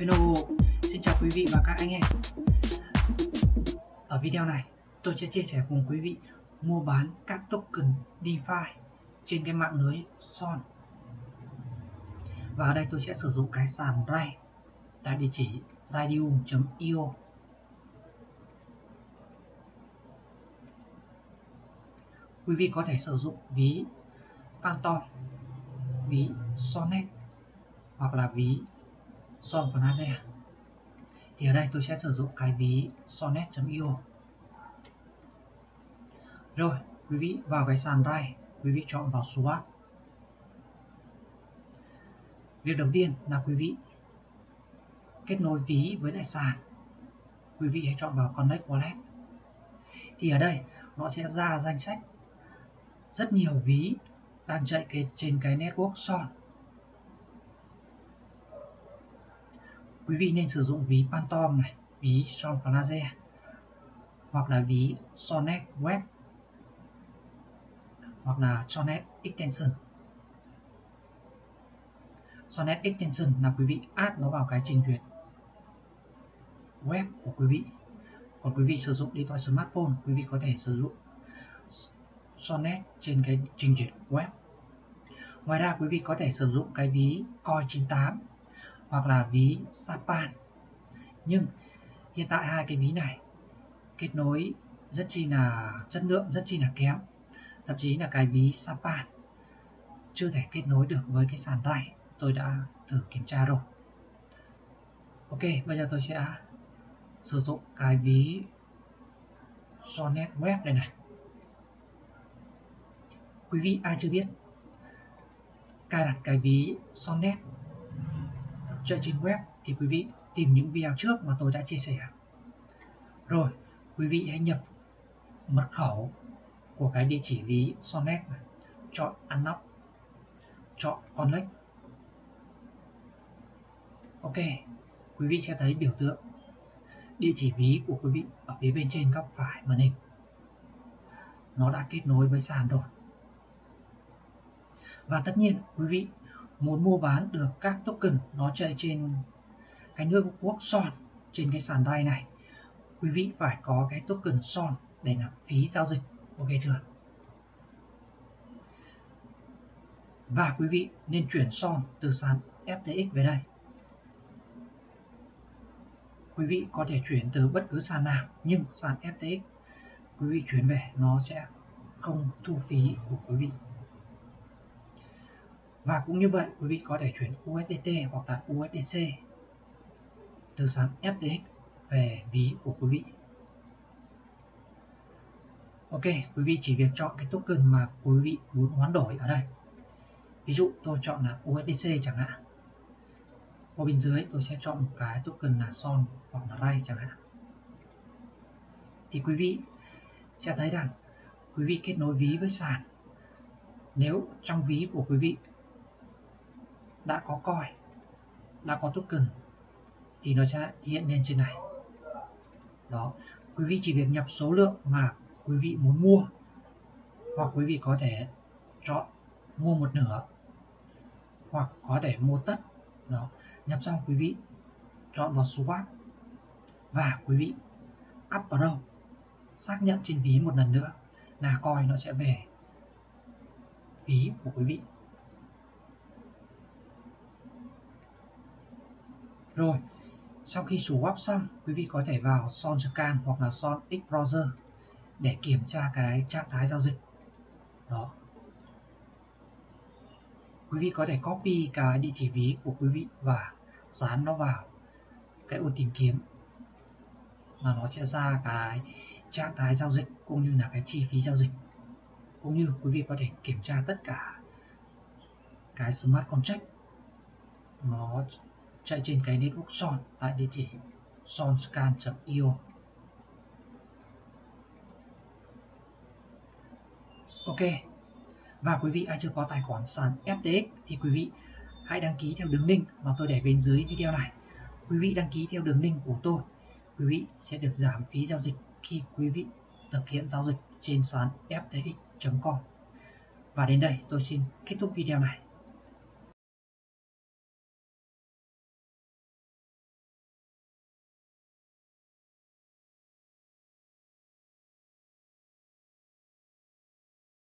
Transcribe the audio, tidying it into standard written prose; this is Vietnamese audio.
Hello, xin chào quý vị và các anh em. Ở video này, tôi sẽ chia sẻ cùng quý vị mua bán các token DeFi trên cái mạng lưới Son. Và ở đây tôi sẽ sử dụng cái sàn RAI tại địa chỉ raidium.io. Quý vị có thể sử dụng ví Phantom, ví Sonnet hoặc là ví Son Fanaze. Thì ở đây tôi sẽ sử dụng cái ví sonnet.io. Rồi, quý vị vào cái sàn RAI, quý vị chọn vào swap. Việc đầu tiên là quý vị kết nối ví với lại sàn. Quý vị hãy chọn vào Connect Wallet. Thì ở đây nó sẽ ra danh sách rất nhiều ví đang chạy trên cái network Son. Quý vị nên sử dụng ví Phantom này, ví Son Fanaze hoặc là ví Sonnet Web hoặc là Sonnet Extension. Sonnet Extension là quý vị add nó vào cái trình duyệt web của quý vị. Còn quý vị sử dụng điện thoại smartphone, quý vị có thể sử dụng Sonnet trên cái trình duyệt web. Ngoài ra quý vị có thể sử dụng cái ví Coin98 hoặc là ví Sapan. Nhưng hiện tại hai cái ví này kết nối rất chi là chất lượng rất chi là kém. Thậm chí là cái ví Sapan chưa thể kết nối được với cái sàn RAI. Tôi đã thử kiểm tra rồi. Ok, bây giờ tôi sẽ sử dụng cái ví Sonnet Web đây này. Quý vị ai chưa biết cài đặt cái ví Sonnet chạy trên web thì quý vị tìm những video trước mà tôi đã chia sẻ. Rồi, quý vị hãy nhập mật khẩu của cái địa chỉ ví Sonnet này. Chọn Unlock, chọn Connect. Ok, quý vị sẽ thấy biểu tượng địa chỉ ví của quý vị ở phía bên trên góc phải màn hình. Nó đã kết nối với sàn rồi. Và tất nhiên quý vị muốn mua bán được các token nó chạy trên cái network Son trên cái sàn RAI này, quý vị phải có cái token Son để làm phí giao dịch. Ok chưa? Và quý vị nên chuyển Son từ sàn FTX về đây. Quý vị có thể chuyển từ bất cứ sàn nào, nhưng sàn FTX quý vị chuyển về nó sẽ không thu phí của quý vị. Và cũng như vậy, quý vị có thể chuyển USDT hoặc là USDC từ sàn FTX về ví của quý vị. Ok, quý vị chỉ việc chọn cái token mà quý vị muốn hoán đổi ở đây. Ví dụ tôi chọn là USDC chẳng hạn. Ở bên dưới tôi sẽ chọn một cái token là Son hoặc là RAI chẳng hạn. Thì quý vị sẽ thấy rằng quý vị kết nối ví với sàn. Nếu trong ví của quý vị đã có coin, đã có token thì nó sẽ hiện lên trên này. Đó, quý vị chỉ việc nhập số lượng mà quý vị muốn mua, hoặc quý vị có thể chọn mua một nửa hoặc có thể mua tất. Đó, nhập xong quý vị chọn vào swap và quý vị upload xác nhận trên ví một lần nữa là coin nó sẽ về ví của quý vị. Rồi, sau khi swap xong, quý vị có thể vào Son Scan hoặc là Son X Browser để kiểm tra cái trạng thái giao dịch. Đó. Quý vị có thể copy cái địa chỉ ví của quý vị và dán nó vào cái ô tìm kiếm là nó sẽ ra cái trạng thái giao dịch cũng như là cái chi phí giao dịch. Cũng như quý vị có thể kiểm tra tất cả cái smart contract nó chạy trên cái network Son tại địa chỉ sonscan.io. Ok, và quý vị ai chưa có tài khoản sàn FTX thì quý vị hãy đăng ký theo đường link mà tôi để bên dưới video này. Quý vị đăng ký theo đường link của tôi, quý vị sẽ được giảm phí giao dịch khi quý vị thực hiện giao dịch trên sàn ftx.com. Và đến đây tôi xin kết thúc video này.